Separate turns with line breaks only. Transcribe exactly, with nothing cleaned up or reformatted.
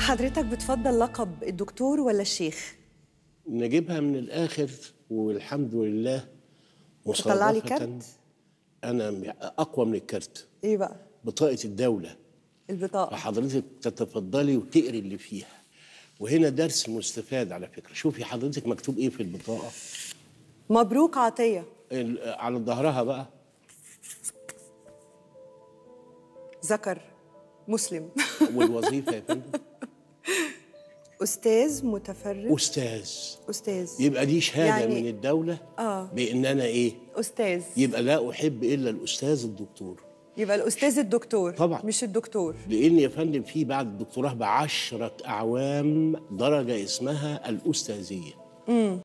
حضرتك بتفضل لقب الدكتور ولا الشيخ؟
نجيبها من الآخر والحمد لله.
تطلع لي
مصادفة
كارت؟
أنا أقوى من الكارت.
إيه بقى؟
بطاقة الدولة.
البطاقة.
فحضرتك تتفضلي وتقري اللي فيها. وهنا درس مستفاد على فكرة. شوفي حضرتك مكتوب إيه في البطاقة.
مبروك عطية.
على ظهرها بقى
ذكر مسلم.
والوظيفة يا فندم
أستاذ متفرغ.
أستاذ.
أستاذ.
يبقى دي شهادة
يعني
من الدولة
آه.
بإن أنا إيه؟
أستاذ.
يبقى لا أحب إلا الأستاذ الدكتور.
يبقى الأستاذ الدكتور
طبعا،
مش الدكتور.
لأن يا فندم في بعد الدكتوراه بعشرة أعوام درجة اسمها الأستاذية.
امم